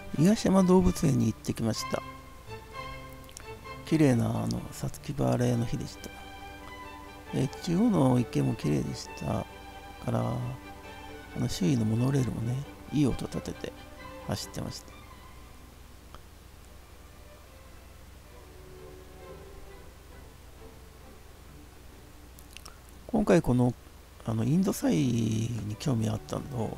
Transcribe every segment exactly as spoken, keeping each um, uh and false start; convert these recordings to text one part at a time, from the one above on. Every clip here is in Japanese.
東山動物園に行ってきました。綺麗なあのさつきバレーの日でした。え中央の池も綺麗でしたから、あの周囲のモノレールもね、いい音立てて走ってました。今回このあのインドサイに興味あったの、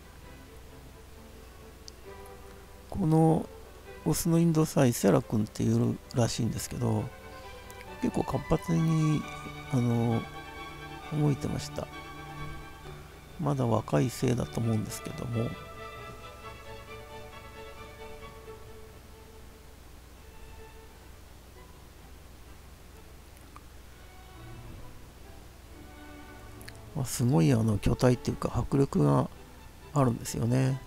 このオスのインドサイセラ君っていうらしいんですけど、結構活発にあの動いてました。まだ若いせいだと思うんですけども、まあ、すごいあの巨体っていうか迫力があるんですよね。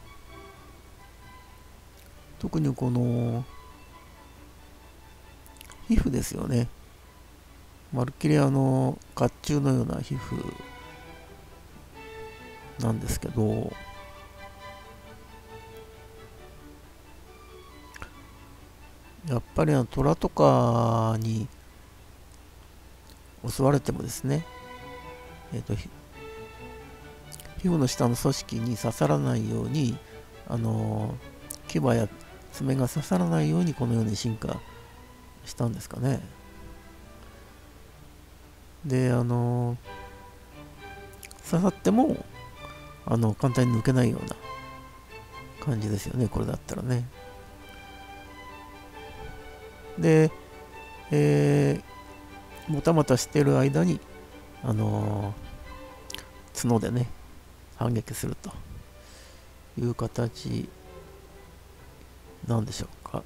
特にこの皮膚ですよね。まるっきりあの甲冑のような皮膚なんですけど、やっぱりあの虎とかに襲われてもですね、えっと皮膚の下の組織に刺さらないように、あの牙や爪が刺さらないようにこのように進化したんですかね。で、あの刺さってもあの簡単に抜けないような感じですよね、これだったらね。で、えー、もたもたしてる間に、あのー角でね、反撃するという形なんでしょうか。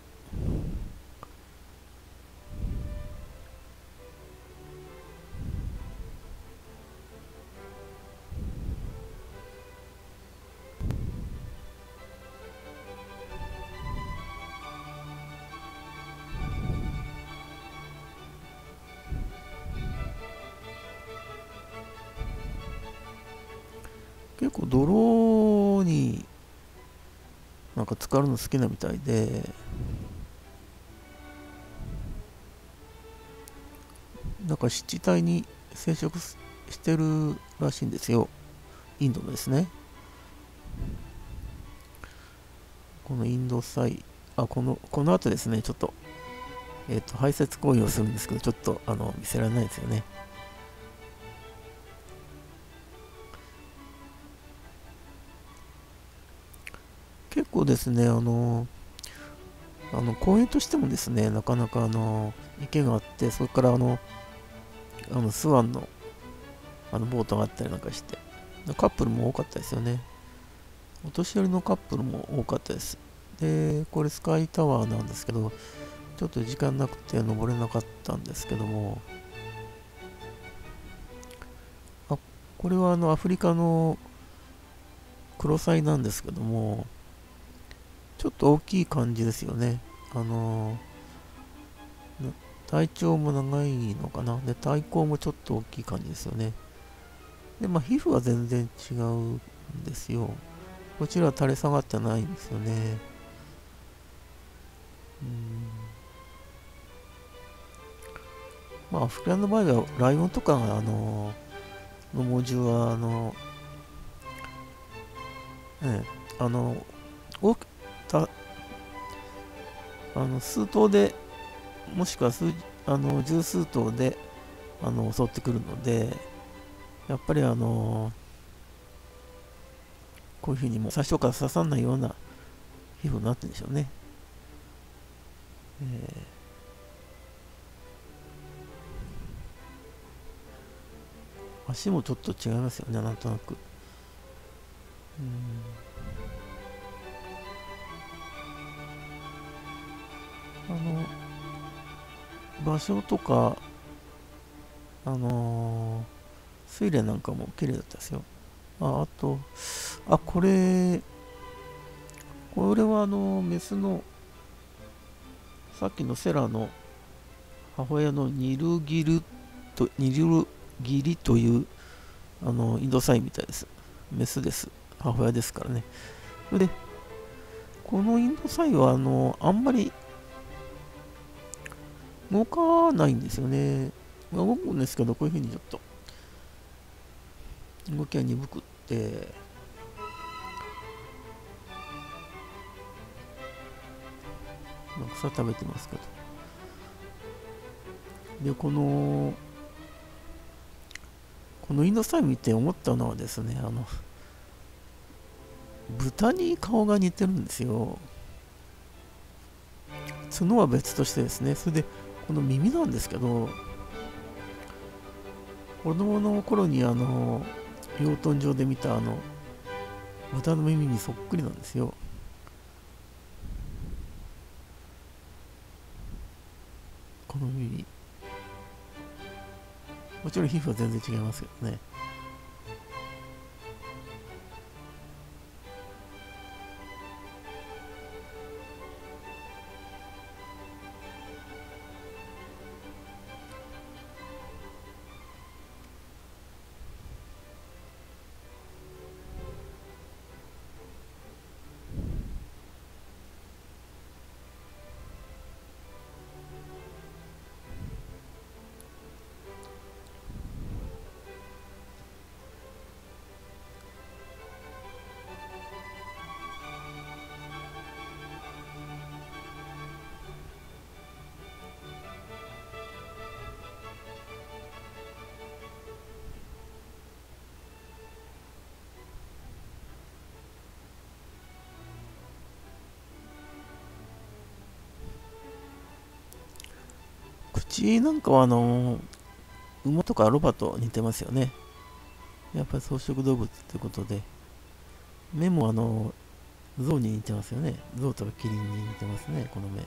結構泥になんか浸かるの好きなみたいで、なんか湿地帯に生息してるらしいんですよ、インドのですね。このインドサイ、あ、この、この後ですね、ちょっと、えっ、と、排泄行為をするんですけど、ちょっと、あの、見せられないですよね。結構ですね、あの、あの公園としてもですね、なかなかあの池があって、それからあの、あのスワンのあのボートがあったりなんかして、カップルも多かったですよね。お年寄りのカップルも多かったです。で、これスカイタワーなんですけど、ちょっと時間なくて登れなかったんですけども、あ、これはあのアフリカのクロサイなんですけども、ちょっと大きい感じですよね。あの体長も長いのかな。で、体高もちょっと大きい感じですよね。で、まあ、皮膚は全然違うんですよ。こちらは垂れ下がってないんですよね。うん。まあ、アフリカの場合は、ライオンとかが、あの、の猛獣は、あの、ね、あの、多く、た、あの、数頭で、もしくは数、あの、十数頭で、あの、襲ってくるので、やっぱりあの、こういうふうにもう最初から刺さらないような皮膚になってるんでしょうね。えー足もちょっと違いますよね、なんとなく。うんあの、場所とか、あのー、睡蓮なんかも綺麗だったですよ。あ、あと、あ、これ、これはあの、メスの、さっきのセラの母親のニルギルと、ニルギリという、あの、インドサイみたいです。メスです。母親ですからね。それで、 このインドサイはあのあんまり動かないんですよね。まあ動くんですけど、こういうふうにちょっと動きが鈍くって、まあ草食べてますけど。で、この、このインドサイ見て思ったのはですね、あの、豚に顔が似てるんですよ。角は別としてですね、それで、この耳なんですけど、子供の頃にあの、養豚場で見たあの、豚の耳にそっくりなんですよ。この耳。もちろん皮膚は全然違いますけどね。口なんかはあの、馬とかロバと似てますよね。やっぱり草食動物ってことで、目もあの、象に似てますよね。象とかキリンに似てますね、この目。うん、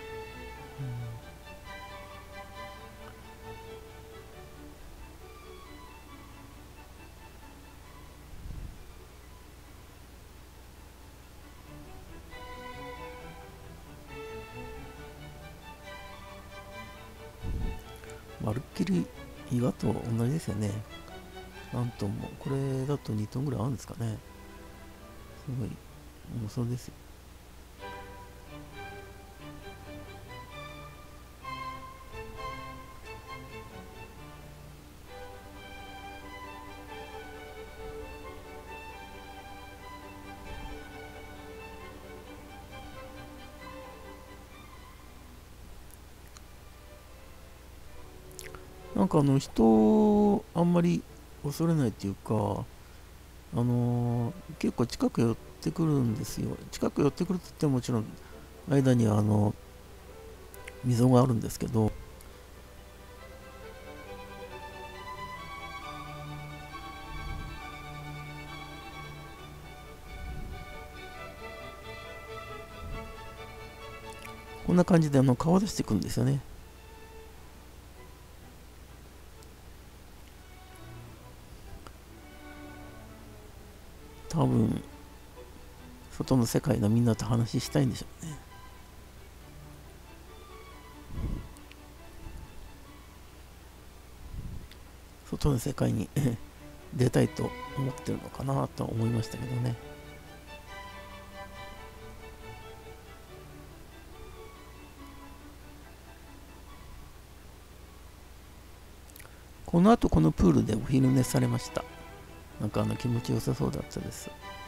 まるっきり岩と同じですよね。何トンも。これだとにトンぐらいあるんですかね。すごい重そうですよ。なんかあの、人をあんまり恐れないっていうか、あのー結構近く寄ってくるんですよ。近く寄ってくるって言ってももちろん、間にはあの、溝があるんですけど、こんな感じであの顔出してくるんですよね。多分、外の世界のみんなと話したいんでしょうね。外の世界に出たいと思ってるのかなと思いましたけどね。この後このプールでお昼寝されました。なんかあの気持ちよさそうだったです。